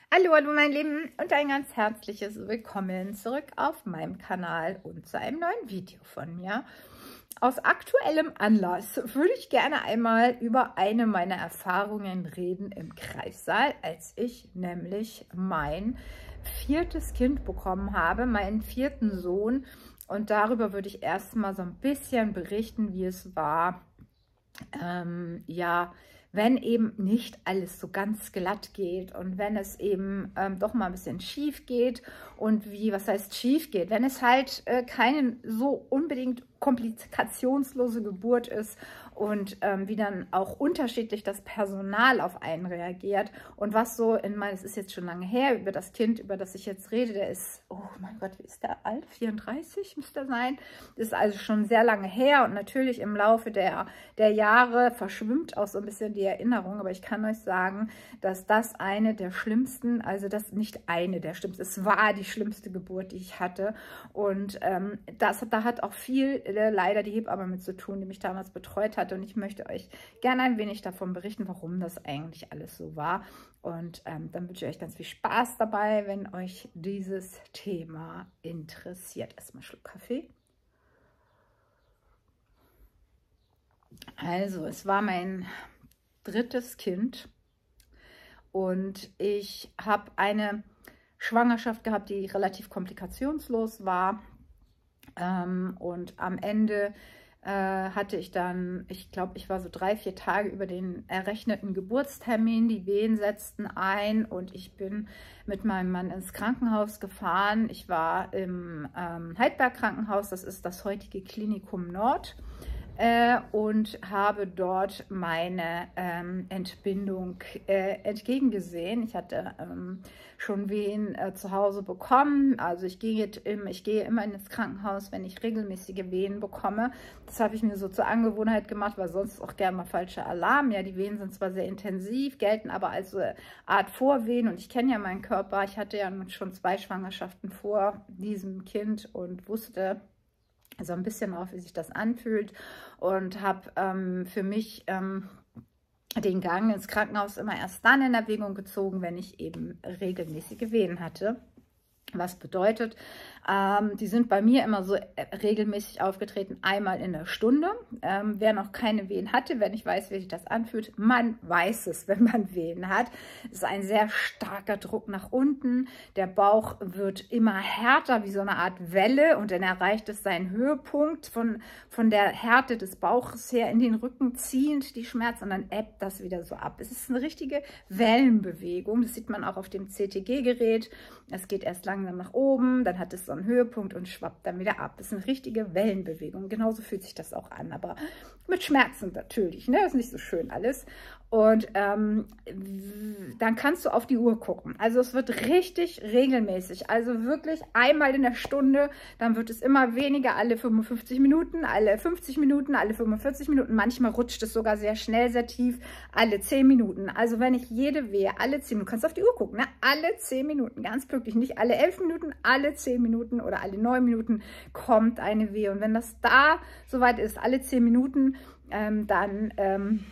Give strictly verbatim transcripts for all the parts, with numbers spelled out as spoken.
Hallo, hallo mein Lieben und ein ganz herzliches Willkommen zurück auf meinem Kanal und zu einem neuen Video von mir. Aus aktuellem Anlass würde ich gerne einmal über eine meiner Erfahrungen reden im Kreissaal, als ich nämlich mein viertes Kind bekommen habe, meinen vierten Sohn. Und darüber würde ich erstmal so ein bisschen berichten, wie es war, ähm, ja, wenn eben nicht alles so ganz glatt geht und wenn es eben ähm, doch mal ein bisschen schief geht und wie, was heißt schief geht, wenn es halt äh, keine so unbedingt komplikationslose Geburt ist und ähm, wie dann auch unterschiedlich das Personal auf einen reagiert und was so in meinem, es ist jetzt schon lange her, über das Kind, über das ich jetzt rede, der ist, oh mein Gott, wie ist der alt? vierunddreißig müsste er sein. Das ist also schon sehr lange her und natürlich im Laufe der, der Jahre verschwimmt auch so ein bisschen die Erinnerung, aber ich kann euch sagen, dass das eine der schlimmsten, also das nicht eine der schlimmsten, es war die schlimmste Geburt, die ich hatte und ähm, das, da hat auch viel leider die Hebamme mit zu tun, die mich damals betreut hatte. Und ich möchte euch gerne ein wenig davon berichten, warum das eigentlich alles so war. Und ähm, dann wünsche ich euch ganz viel Spaß dabei, wenn euch dieses Thema interessiert. Erstmal einen Schluck Kaffee. Also, es war mein drittes Kind und ich habe eine Schwangerschaft gehabt, die relativ komplikationslos war. Ähm, und am Ende äh, hatte ich dann, ich glaube, ich war so drei, vier Tage über den errechneten Geburtstermin. Die Wehen setzten ein und ich bin mit meinem Mann ins Krankenhaus gefahren. Ich war im ähm, Heidberg-Krankenhaus, das ist das heutige Klinikum Nord. Äh, und habe dort meine ähm, Entbindung äh, entgegengesehen. Ich hatte ähm, schon Wehen äh, zu Hause bekommen. Also ich gehe, im, ich gehe immer ins Krankenhaus, wenn ich regelmäßige Wehen bekomme. Das habe ich mir so zur Angewohnheit gemacht, weil sonst auch gerne mal falscher Alarm. Ja, die Wehen sind zwar sehr intensiv, gelten aber als so eine Art Vorwehen. Und ich kenne ja meinen Körper. Ich hatte ja nun schon zwei Schwangerschaften vor diesem Kind und wusste so ein bisschen auch, wie sich das anfühlt und habe ähm, für mich ähm, den Gang ins Krankenhaus immer erst dann in Erwägung gezogen, wenn ich eben regelmäßige Wehen hatte. Was bedeutet, ähm, die sind bei mir immer so regelmäßig aufgetreten, einmal in der Stunde. Ähm, wer noch keine Wehen hatte, wenn ich weiß, wie sich das anfühlt, man weiß es, wenn man Wehen hat. Es ist ein sehr starker Druck nach unten. Der Bauch wird immer härter, wie so eine Art Welle und dann erreicht es seinen Höhepunkt von, von der Härte des Bauches her in den Rücken ziehend die Schmerzen und dann ebbt das wieder so ab. Es ist eine richtige Wellenbewegung. Das sieht man auch auf dem C T G-Gerät. Es geht erst langsam nach oben, dann hat es so einen Höhepunkt und schwappt dann wieder ab. Das ist eine richtige Wellenbewegung. Genauso fühlt sich das auch an, aber mit Schmerzen natürlich. Ne? Das ist nicht so schön alles. Und ähm, dann kannst du auf die Uhr gucken. Also es wird richtig regelmäßig. Also wirklich einmal in der Stunde. Dann wird es immer weniger, alle fünfundfünfzig Minuten, alle fünfzig Minuten, alle fünfundvierzig Minuten. Manchmal rutscht es sogar sehr schnell, sehr tief, alle zehn Minuten. Also wenn ich jede Wehe, alle zehn Minuten, du kannst auf die Uhr gucken, ne? Alle zehn Minuten, ganz pünktlich, nicht alle elf Minuten, alle zehn Minuten oder alle neun Minuten kommt eine Wehe. Und wenn das da soweit ist, alle zehn Minuten, ähm, dann ähm,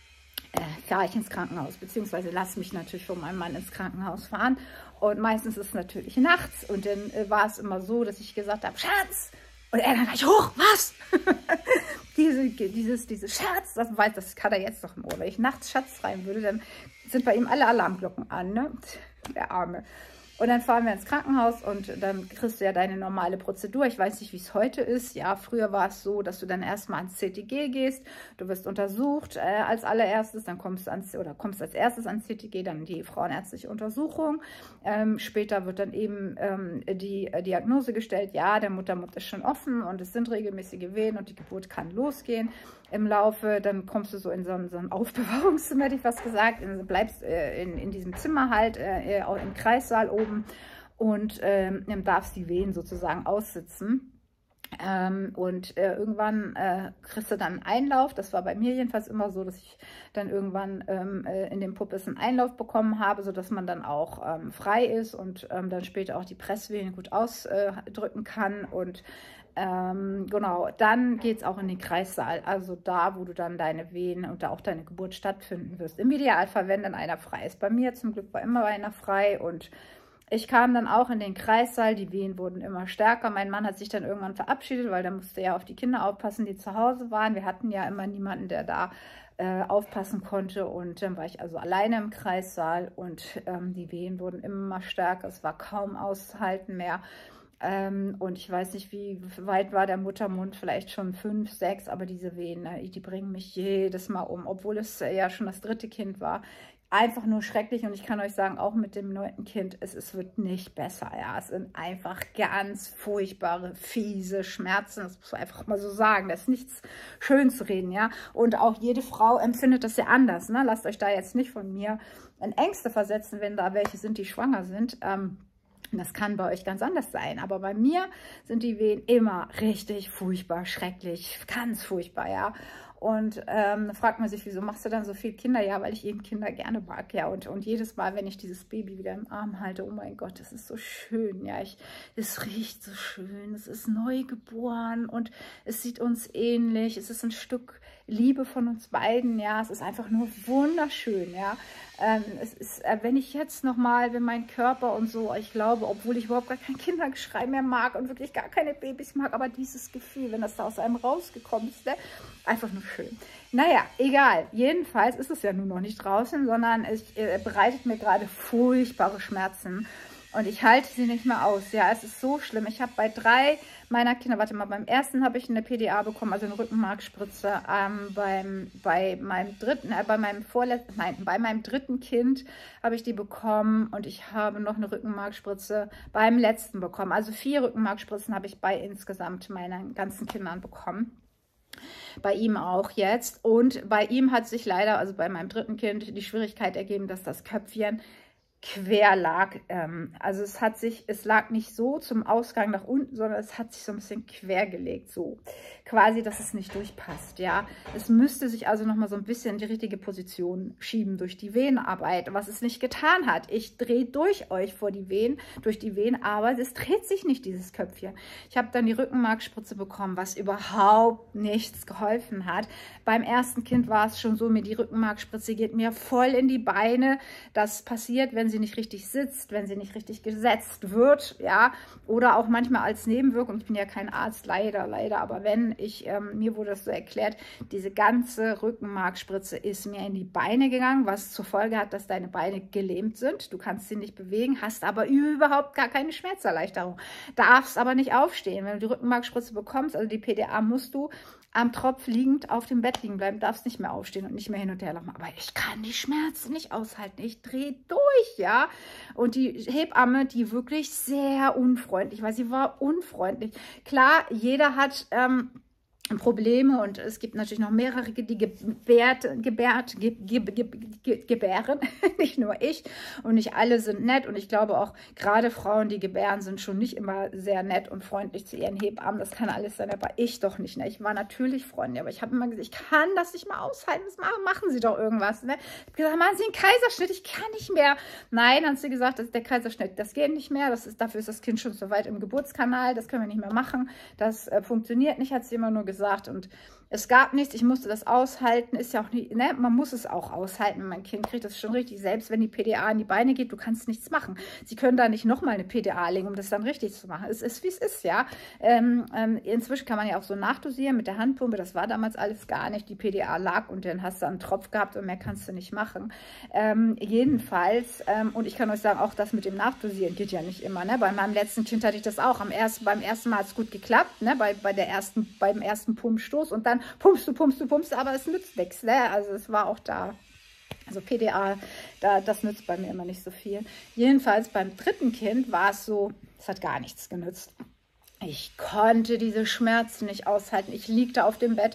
äh, fahre ich ins Krankenhaus, beziehungsweise lasse mich natürlich von meinem Mann ins Krankenhaus fahren. Und meistens ist es natürlich nachts. Und dann äh, war es immer so, dass ich gesagt habe, Schatz! Und er dann gleich, hoch, was? Diese, dieses, dieses Schatz, das weiß, das kann er jetzt noch im Ohr. Wenn ich nachts Schatz schreiben würde, dann sind bei ihm alle Alarmglocken an, ne? Der Arme. Und dann fahren wir ins Krankenhaus und dann kriegst du ja deine normale Prozedur. Ich weiß nicht, wie es heute ist. Ja, früher war es so, dass du dann erstmal ans C T G gehst. Du wirst untersucht äh, als allererstes, dann kommst du ans, oder kommst als erstes ans C T G, dann die frauenärztliche Untersuchung. Ähm, später wird dann eben ähm, die äh, Diagnose gestellt, ja, der Muttermund ist schon offen und es sind regelmäßige Wehen und die Geburt kann losgehen. Im Laufe, dann kommst du so in so ein, so ein Aufbewahrungszimmer, hätte ich fast gesagt, in, bleibst äh, in, in diesem Zimmer halt, äh, auch im Kreissaal oben und ähm, darfst die Wehen sozusagen aussitzen. Ähm, und äh, irgendwann äh, kriegst du dann einen Einlauf. Das war bei mir jedenfalls immer so, dass ich dann irgendwann ähm, äh, in dem Puppes einen Einlauf bekommen habe, sodass man dann auch ähm, frei ist und ähm, dann später auch die Presswehen gut ausdrücken kann. Und ähm, genau, dann geht es auch in den Kreissaal, also da, wo du dann deine Wehen und da auch deine Geburt stattfinden wirst. Im Idealfall, wenn dann einer frei ist. Bei mir zum Glück war immer einer frei und ich kam dann auch in den Kreissaal, die Wehen wurden immer stärker. Mein Mann hat sich dann irgendwann verabschiedet, weil der musste ja auf die Kinder aufpassen, die zu Hause waren. Wir hatten ja immer niemanden, der da äh, aufpassen konnte. Und dann war ich also alleine im Kreissaal und ähm, die Wehen wurden immer stärker. Es war kaum auszuhalten mehr. Ähm, und ich weiß nicht, wie weit war der Muttermund, vielleicht schon fünf, sechs, aber diese Wehen, ne, die bringen mich jedes Mal um, obwohl es ja schon das dritte Kind war. Einfach nur schrecklich und ich kann euch sagen, auch mit dem neunten Kind, es, es wird nicht besser. Ja, es sind einfach ganz furchtbare, fiese Schmerzen. Das muss man einfach mal so sagen. Das ist nichts schön zu reden, ja. Und auch jede Frau empfindet das ja anders. Ne? Lasst euch da jetzt nicht von mir in Ängste versetzen, wenn da welche sind, die schwanger sind. Ähm, Das kann bei euch ganz anders sein, aber bei mir sind die Wehen immer richtig furchtbar, schrecklich, ganz furchtbar, ja. Und ähm, da fragt man sich, wieso machst du dann so viele Kinder? Ja, weil ich eben Kinder gerne mag, ja. Und, und jedes Mal, wenn ich dieses Baby wieder im Arm halte, oh mein Gott, das ist so schön, ja. Ich, es riecht so schön, es ist neu geboren und es sieht uns ähnlich. Es ist ein Stück Liebe von uns beiden, ja. Es ist einfach nur wunderschön, ja. Ähm, es ist, äh, wenn ich jetzt nochmal, wenn mein Körper und so, ich glaube, obwohl ich überhaupt gar kein Kindergeschrei mehr mag und wirklich gar keine Babys mag, aber dieses Gefühl, wenn das da aus einem rausgekommen ist, ne? Einfach nur schön. Naja, egal. Jedenfalls ist es ja nun noch nicht draußen, sondern es äh, bereitet mir gerade furchtbare Schmerzen. Und ich halte sie nicht mehr aus. Ja, es ist so schlimm. Ich habe bei drei meiner Kinder, warte mal, beim ersten habe ich eine P D A bekommen, also eine Rückenmarkspritze. Ähm, beim, bei meinem dritten, äh, bei meinem vorletzten, nein, bei meinem dritten Kind habe ich die bekommen und ich habe noch eine Rückenmarkspritze beim letzten bekommen. Also vier Rückenmarkspritzen habe ich bei insgesamt meinen ganzen Kindern bekommen. Bei ihm auch jetzt. Und bei ihm hat sich leider, also bei meinem dritten Kind, die Schwierigkeit ergeben, dass das Köpfchen quer lag. Ähm, also es hat sich, es lag nicht so zum Ausgang nach unten, sondern es hat sich so ein bisschen quer gelegt, so quasi, dass es nicht durchpasst, ja. Es müsste sich also nochmal so ein bisschen in die richtige Position schieben durch die Venenarbeit, was es nicht getan hat. Ich drehe durch euch vor die Venen, durch die Venen, aber es dreht sich nicht, dieses Köpfchen. Ich habe dann die Rückenmarkspritze bekommen, was überhaupt nichts geholfen hat. Beim ersten Kind war es schon so, mir die Rückenmarkspritze geht mir voll in die Beine. Das passiert, wenn sie nicht richtig sitzt, wenn sie nicht richtig gesetzt wird, ja, oder auch manchmal als Nebenwirkung, ich bin ja kein Arzt, leider, leider, aber wenn ich, ähm, mir wurde das so erklärt, diese ganze Rückenmarkspritze ist mir in die Beine gegangen, was zur Folge hat, dass deine Beine gelähmt sind, du kannst sie nicht bewegen, hast aber überhaupt gar keine Schmerzerleichterung, darfst aber nicht aufstehen, wenn du die Rückenmarkspritze bekommst, also die P D A, musst du am Tropf liegend auf dem Bett liegen bleiben, darfst nicht mehr aufstehen und nicht mehr hin und her laufen. Aber ich kann die Schmerzen nicht aushalten. Ich drehe durch, ja. Und die Hebamme, die wirklich sehr unfreundlich war, sie war unfreundlich. Klar, jeder hat ähm, Probleme und es gibt natürlich noch mehrere, die gebärt, gebärt, ge, ge, ge, ge, gebären, nicht nur ich und nicht alle sind nett und ich glaube auch gerade Frauen, die gebären, sind schon nicht immer sehr nett und freundlich zu ihren Hebammen, das kann alles sein, aber ich doch nicht, ne? Ich war natürlich freundlich, aber ich habe immer gesagt, ich kann das nicht mal aushalten, das machen, machen Sie doch irgendwas, ne? Ich habe gesagt, machen Sie einen Kaiserschnitt, ich kann nicht mehr. Nein, hat sie gesagt, das ist der Kaiserschnitt, das geht nicht mehr, das ist, dafür ist das Kind schon so weit im Geburtskanal, das können wir nicht mehr machen, das äh, funktioniert nicht, hat sie immer nur gesagt. Und es gab nichts, ich musste das aushalten, ist ja auch nicht, ne, man muss es auch aushalten, wenn mein Kind kriegt das schon richtig, selbst wenn die P D A in die Beine geht, du kannst nichts machen. Sie können da nicht nochmal eine P D A legen, um das dann richtig zu machen. Es ist, wie es ist, ja. Ähm, ähm, inzwischen kann man ja auch so nachdosieren mit der Handpumpe, das war damals alles gar nicht, die P D A lag und dann hast du einen Tropf gehabt und mehr kannst du nicht machen. Ähm, jedenfalls, ähm, und ich kann euch sagen, auch das mit dem Nachdosieren geht ja nicht immer, ne. Bei meinem letzten Kind hatte ich das auch, am ersten, beim ersten Mal hat es gut geklappt, ne, bei, bei der ersten, beim ersten Pumpstoß und dann pumpst du, pumpst du, pumpst, aber es nützt nichts, ne? Also es war auch da, also P D A, da, das nützt bei mir immer nicht so viel. Jedenfalls beim dritten Kind war es so, es hat gar nichts genützt. Ich konnte diese Schmerzen nicht aushalten. Ich liegte auf dem Bett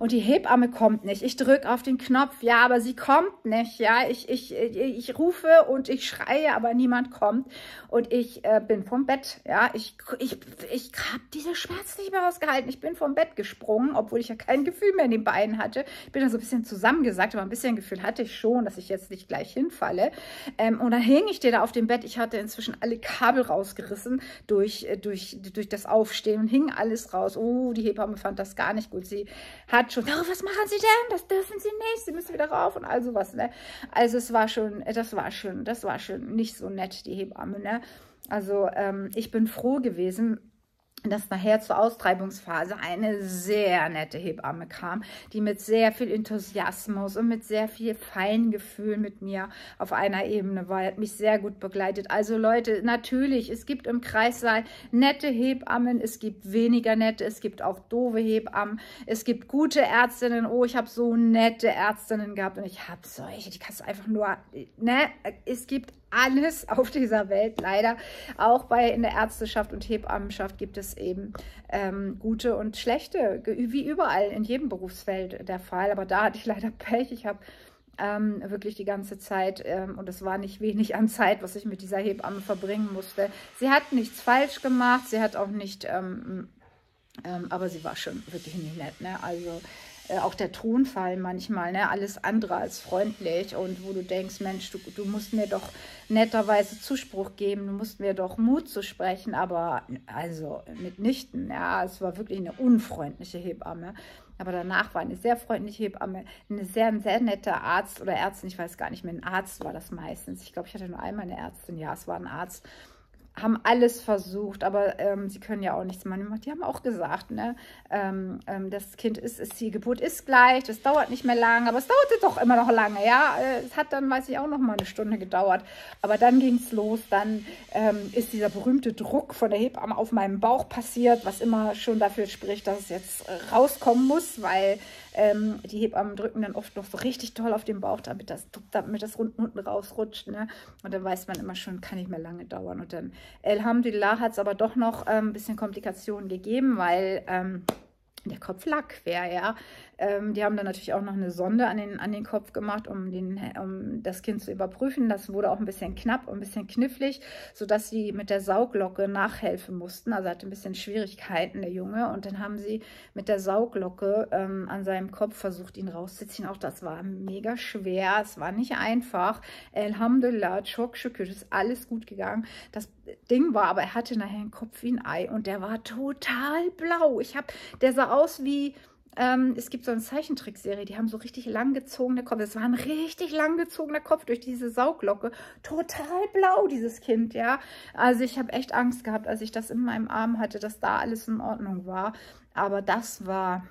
und die Hebamme kommt nicht. Ich drücke auf den Knopf, ja, aber sie kommt nicht, ja. Ich, ich, ich rufe und ich schreie, aber niemand kommt. Und ich äh, bin vom Bett, ja. Ich, ich, ich habe diese Schmerzen nicht mehr ausgehalten. Ich bin vom Bett gesprungen, obwohl ich ja kein Gefühl mehr in den Beinen hatte. Ich bin da so ein bisschen zusammengesackt, aber ein bisschen Gefühl hatte ich schon, dass ich jetzt nicht gleich hinfalle. Ähm, und dann hing ich dir da auf dem Bett. Ich hatte inzwischen alle Kabel rausgerissen durch, durch, durch das Aufstehen und hing alles raus. Oh, die Hebamme fand das gar nicht gut. Sie hat schon, oh, was machen Sie denn? Das dürfen Sie nicht. Sie müssen wieder rauf und all sowas, ne? Also es war schon, das war schon, das war schon nicht so nett, die Hebamme, ne? Also ähm, ich bin froh gewesen, dass nachher zur Austreibungsphase eine sehr nette Hebamme kam, die mit sehr viel Enthusiasmus und mit sehr viel Feingefühl mit mir auf einer Ebene war, hat mich sehr gut begleitet. Also Leute, natürlich, es gibt im Kreissaal nette Hebammen, es gibt weniger nette, es gibt auch doofe Hebammen, es gibt gute Ärztinnen. Oh, ich habe so nette Ärztinnen gehabt und ich habe solche, die kannst du einfach nur, ne, es gibt alles auf dieser Welt, leider. Auch bei in der Ärzteschaft und Hebammenschaft gibt es eben ähm, gute und schlechte, wie überall in jedem Berufsfeld der Fall. Aber da hatte ich leider Pech. Ich habe ähm, wirklich die ganze Zeit, ähm, und es war nicht wenig an Zeit, was ich mit dieser Hebamme verbringen musste. Sie hat nichts falsch gemacht, sie hat auch nicht, ähm, ähm, aber sie war schon wirklich nicht nett, ne? Also auch der Tonfall manchmal, ne, alles andere als freundlich und wo du denkst, Mensch, du, du musst mir doch netterweise Zuspruch geben, du musst mir doch Mut zu sprechen, aber also mitnichten, ja, es war wirklich eine unfreundliche Hebamme, aber danach war eine sehr freundliche Hebamme, eine sehr, sehr nette Arzt oder Ärztin, ich weiß gar nicht mehr, ein Arzt war das meistens, ich glaube, ich hatte nur einmal eine Ärztin, ja, es war ein Arzt, haben alles versucht, aber ähm, sie können ja auch nichts machen. Die haben auch gesagt, ne, ähm, ähm, das Kind ist, ist, die Geburt ist gleich, das dauert nicht mehr lange, aber es dauerte doch immer noch lange, ja. Es hat dann, weiß ich, auch noch mal eine Stunde gedauert. Aber dann ging es los, dann ähm, ist dieser berühmte Druck von der Hebamme auf meinem Bauch passiert, was immer schon dafür spricht, dass es jetzt rauskommen muss, weil ähm, die Hebammen drücken dann oft noch so richtig toll auf den Bauch, damit das, damit das unten rausrutscht, ne. Und dann weiß man immer schon, kann nicht mehr lange dauern. Und dann Alhamdulillah hat es aber doch noch ähm, ein bisschen Komplikationen gegeben, weil ähm, der Kopf lag quer, ja. Ähm, die haben dann natürlich auch noch eine Sonde an den, an den Kopf gemacht, um, den, um das Kind zu überprüfen. Das wurde auch ein bisschen knapp, ein bisschen knifflig, sodass sie mit der Sauglocke nachhelfen mussten. Also hatte ein bisschen Schwierigkeiten, der Junge. Und dann haben sie mit der Sauglocke ähm, an seinem Kopf versucht, ihn rauszuziehen. Auch das war mega schwer. Es war nicht einfach. Alhamdulillah, Chok Shukr, ist alles gut gegangen. Das Ding war, aber er hatte nachher einen Kopf wie ein Ei und der war total blau. Ich habe, der sah aus wie, ähm, es gibt so eine Zeichentrickserie, die haben so richtig langgezogene Kopf. Es war ein richtig langgezogener Kopf durch diese Sauglocke. Total blau, dieses Kind, ja. Also ich habe echt Angst gehabt, als ich das in meinem Arm hatte, dass da alles in Ordnung war. Aber das war...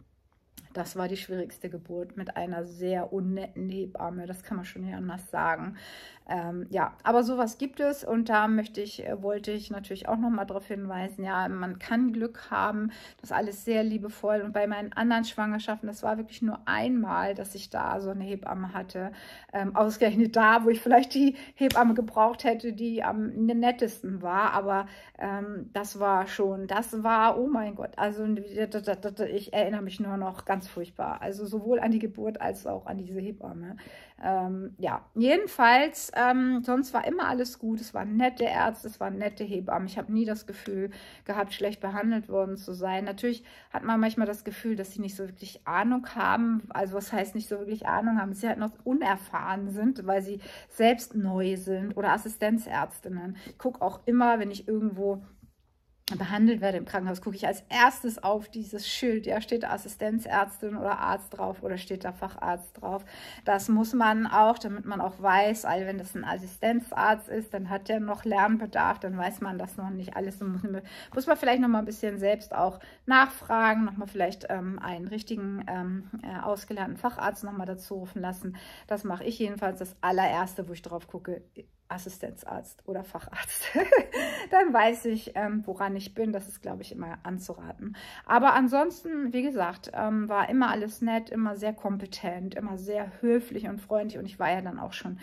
Das war die schwierigste Geburt mit einer sehr unnetten Hebamme. Das kann man schon nicht anders sagen. Ähm, ja, aber sowas gibt es und da möchte ich, äh, wollte ich natürlich auch noch mal darauf hinweisen, ja, man kann Glück haben, das ist alles sehr liebevoll und bei meinen anderen Schwangerschaften, das war wirklich nur einmal, dass ich da so eine Hebamme hatte, ähm, ausgerechnet da, wo ich vielleicht die Hebamme gebraucht hätte, die am nettesten war, aber ähm, das war schon, das war, oh mein Gott, also ich erinnere mich nur noch ganz furchtbar, also sowohl an die Geburt als auch an diese Hebamme. Ähm, ja, jedenfalls, ähm, sonst war immer alles gut, es waren nette Ärzte, es waren nette Hebammen, ich habe nie das Gefühl gehabt, schlecht behandelt worden zu sein. Natürlich hat man manchmal das Gefühl, dass sie nicht so wirklich Ahnung haben, also was heißt nicht so wirklich Ahnung haben, dass sie halt noch unerfahren sind, weil sie selbst neu sind oder Assistenzärztinnen. Ich gucke auch immer, wenn ich irgendwo behandelt werde im Krankenhaus, gucke ich als erstes auf dieses Schild, ja, steht da Assistenzärztin oder Arzt drauf oder steht da Facharzt drauf. Das muss man auch, damit man auch weiß, also wenn das ein Assistenzarzt ist, dann hat der noch Lernbedarf, dann weiß man das noch nicht alles. Dann muss, muss man vielleicht noch mal ein bisschen selbst auch nachfragen, noch mal vielleicht ähm, einen richtigen ähm, äh, ausgelernten Facharzt noch mal dazu rufen lassen. Das mache ich jedenfalls das allererste, wo ich drauf gucke, Assistenzarzt oder Facharzt. Dann weiß ich, ähm, woran ich bin. Das ist, glaube ich, immer anzuraten. Aber ansonsten, wie gesagt, ähm, war immer alles nett, immer sehr kompetent, immer sehr höflich und freundlich. Und ich war ja dann auch schon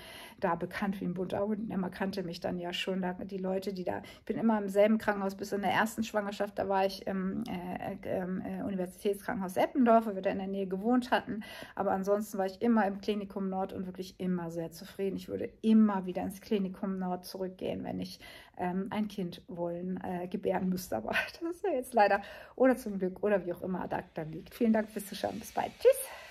da bekannt wie ein bunter Hund. Man kannte mich dann ja schon, da, die Leute, die da, ich bin immer im selben Krankenhaus, bis in der ersten Schwangerschaft, da war ich im äh, äh, Universitätskrankenhaus Eppendorf, wo wir da in der Nähe gewohnt hatten, aber ansonsten war ich immer im Klinikum Nord und wirklich immer sehr zufrieden. Ich würde immer wieder ins Klinikum Nord zurückgehen, wenn ich ähm, ein Kind wollen, äh, gebären müsste, aber das ist ja jetzt leider oder zum Glück oder wie auch immer da, da liegt. Vielen Dank fürs Zuschauen, bis bald, tschüss!